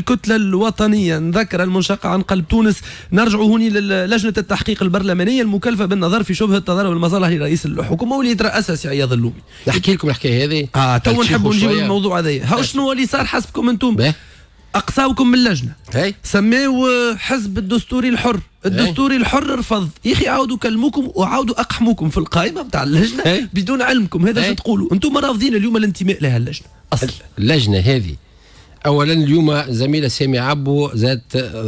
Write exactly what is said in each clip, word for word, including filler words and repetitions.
الكتلة الوطنية نذكر المنشقة عن قلب تونس. نرجع هوني للجنة التحقيق البرلمانية المكلفة بالنظر في شبهة تضارب المصالح لرئيس الحكومة واللي يترأسها سي عياض اللومي. نحكي لكم الحكاية هذه اه تو نحبوا نجيب الموضوع هذايا. ها شنو هو اللي صار حسبكم انتم؟ اقصاوكم من اللجنه سماو حزب الدستوري الحر، الدستوري الحر رفض. يا اخي عاودوا كلموكم وعاودوا اقحموكم في القائمه نتاع اللجنه هي. بدون علمكم. هذا شو تقولوا انتم؟ رافضين اليوم الانتماء لها اللجنه اصلا. اللجنه هذه اولا اليوم زميله سامي عبو ذات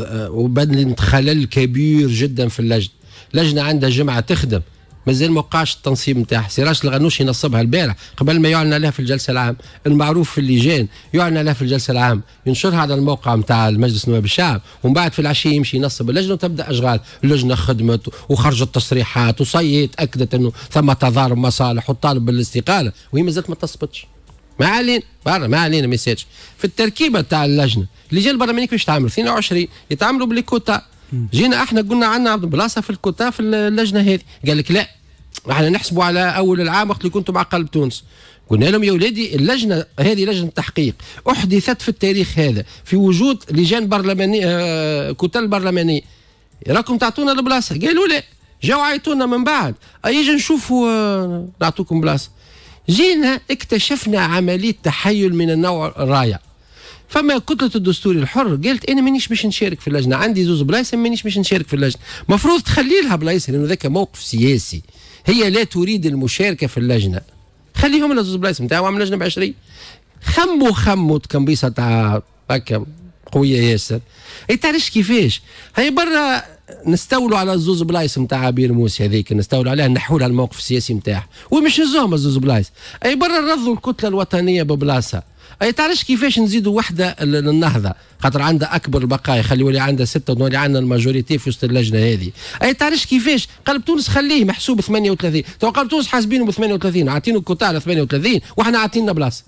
وبدلت خلل كبير جدا في اللجنه. اللجنه عندها جمعه تخدم مازال ما وقعش التنصيب نتاعها. سراج الغنوشي نصبها البارح قبل ما يعلن عليها في الجلسه العام. المعروف في اللجان يعلن عليها في الجلسه العام، ينشرها على الموقع نتاع المجلس نواب الشعب، ومن بعد في العشيه يمشي ينصب اللجنه وتبدا اشغال. اللجنه خدمت وخرجت تصريحات وصيت اكدت انه ثم تضارب مصالح وطالب بالاستقاله، وهي مازالت ما تصبتش. ما علينا برا، ما علينا ما يسالش. في التركيبه تاع اللجنه اللجان البرلمانيه كيفاش تعملوا؟ اثنين وعشرين يتعاملوا بالكوتا. جينا احنا قلنا عندنا بلاصه في الكوتا في اللجنه هذه، قال لك لا احنا نحسبوا على اول العام وقت اللي كنتوا مع قلب تونس. قلنا لهم يا ولادي اللجنه هذه لجنه تحقيق احدثت في التاريخ هذا في وجود لجان برلمانيه آه كتل برلمانيه، راكم تعطونا البلاصه. قالوا لا، جاوا عيطونا من بعد يجي نشوفوا آه نعطوكم بلاصه. جينا اكتشفنا عمليه تحيل من النوع الرائع. فما كتلة الدستوري الحر قالت انا مانيش باش نشارك في اللجنه، عندي زوز بلايص مانيش باش نشارك في اللجنه. مفروض تخلي لها بلايص لانه ذاك موقف سياسي، هي لا تريد المشاركه في اللجنه، خليهم لها زوز بلايص نتاعهم. عمل لجنه ب عشرين خمو خمو كمبيصه تاع هكا قويه ياسر. اي تعرفش كيفاش هي برا نستولوا على الزوز بلايص نتاع عبير موسى هذيك، نستولوا عليها نحوا لها الموقف السياسي نتاعها ومش نزوهم الزوز بلايص. اي برا نرضوا الكتله الوطنيه ببلاصه. اي تعرفش كيفاش نزيدوا وحده للنهضه خاطر عندها اكبر البقايا، خلي يولي عندها سته ونولي عندنا الماجوريتي في وسط اللجنه هذه. اي تعرفش كيفاش قلب تونس خليه محسوب ثمانية وثلاثين، تو قلب تونس حاسبينه ب ثمانية وثلاثين، عاطينه الكوتا على ثمانية وثلاثين وحنا عاطيننا بلاصه.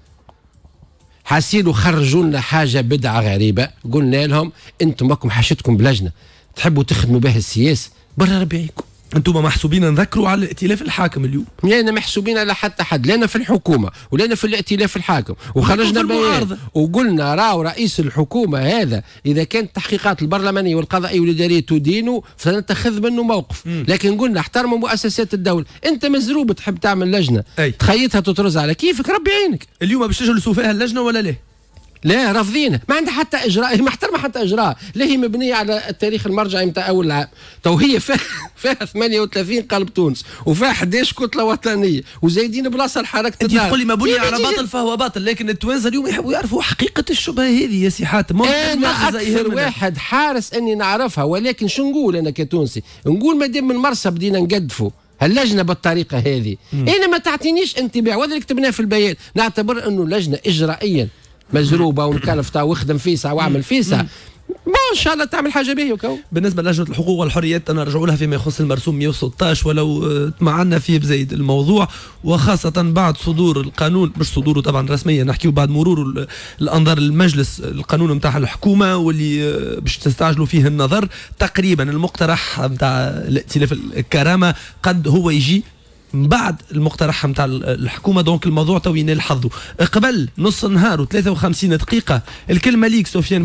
حاسين خرجوا لنا حاجه بدعه غريبه. قلنا لهم انتم ماكم حاجتكم بلجنه تحبوا تخدموا بها السياسه برا ربيعكم. انتم محسوبين نذكروا على الائتلاف الحاكم اليوم. لا محسوبين على حتى حد، لا في الحكومه ولا في الائتلاف الحاكم. وخرجنا بيان وقلنا راهو رئيس الحكومه هذا اذا كانت التحقيقات البرلمانيه والقضائيه والاداريه تدينه فنتخذ منه موقف. م. لكن قلنا احترموا مؤسسات الدوله. انت مزروب تحب تعمل لجنه أي. تخيطها تطرز على كيفك ربي عينك. اليوم باش تجلسوا فيها اللجنه ولا لا؟ لا رافضين، ما عندها حتى اجراء، هي محترمه حتى اجراء، لا هي مبنيه على التاريخ المرجعي نتاع اول العام. تو هي فيها فيها ثمانية وثلاثين قلب تونس وفيها أحد عشر كتله وطنيه وزايدين بلاصه لحركه النار. انت تقول لي مبني على باطل فهو باطل، لكن التوانسه اليوم يحبوا يعرفوا حقيقه الشبهه هذه يا سي حاتم. انا اكثر واحد حارس اني نعرفها، ولكن شو نقول انا كتونسي؟ نقول ما دام من مرسى بدينا نقدفوا اللجنه بالطريقه هذه، انا ما تعطينيش انطباع، وهذا اللي كتبناه في البيان، نعتبر انه لجنه اجرائيا مزروبه ومكلفه واخدم فيسع واعمل فيسع، ما ان شاء الله تعمل حاجه به وكو. بالنسبه للجنه الحقوق والحريات انا نرجعوا لها فيما يخص المرسوم مئة وستة عشر ولو تمعنا فيه بزيد الموضوع، وخاصه بعد صدور القانون، مش صدوره طبعا رسميا، نحكيو بعد مرور الانظار المجلس القانون نتاع الحكومه واللي باش تستعجلوا فيه النظر. تقريبا المقترح نتاع الائتلاف الكرامه قد هو يجي بعد المقترح نتاع الحكومه، دونك الموضوع تو ينال حظه. قبل نص نهار وثلاثة وخمسين دقيقه الكلمه ليك سفيان